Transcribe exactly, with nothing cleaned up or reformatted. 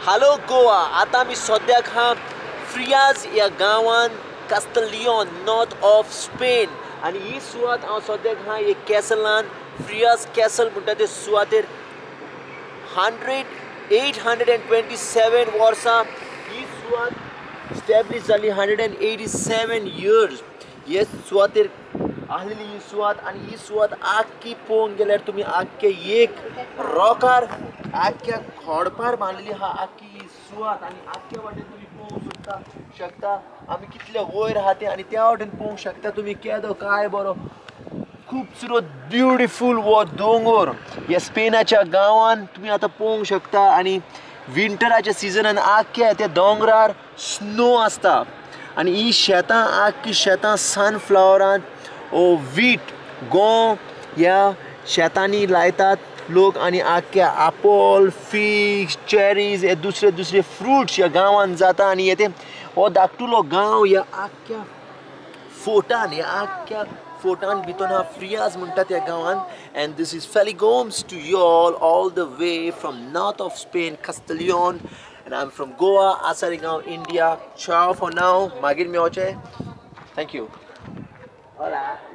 Hello Goa. आता मी सद्याक हा फ्रियाज या गांवान कास्टलियॉन नॉर्थ ऑफ स्पेन आणि ही सुवात हांव सद्याक हा एक कॅसलान फ्रियाज कॅसल म्हणटा ते सुवातेर hundred eight hundred and twenty seven वर्सां ही सुवात स्टॅब्लिश जाली. Hundred and eighty seven years हे सुवातेर आहलेली ही सुवात. आणि ही सुवात आख्खी पळोवंक गेल्यार तुमी आख्खे एक रॉकार आख्ख्या खोडपार बांदलेली हा आख्खी ही सुवात. आणि आख्ख्या वाटेन तुमी पळोवंक शकता शकता आमी कितले वयर आहा ते. आणि त्या वाटेन पळोवंक शकता तुमी केदो काय बरो खूबसूरत ब्युटिफूल वो दोंगर ह्या स्पेनाच्या गांवान तुमी आतां पळोवंक शकता. आणि विंटराच्या सिजनान आख्ख्या त्या दोंगरार स्नो आसता. आणि ही शेतां आख्खी शेतां सनफ्लावरान ओ वीट गो ह्या शेतांनी लायतात लोक. आणि आख्ख्या आपोल फिग्स चेरीज हे दुसरे दुसरे फ्रुट्स ह्या गांवान जाता. आणि हे हो धाकटुलो गांव ह्या आख्ख्या फोर्टान ह्या आख्ख्या फोर्टान भितर हा फ्रियाज म्हणटा त्या गांवान. And this is Feligoms to you all all the way from north of Spain Castellon. and I'm from Goa, Asarigaon, India. Ciao for now. Magir meoche. Thank you. Hola.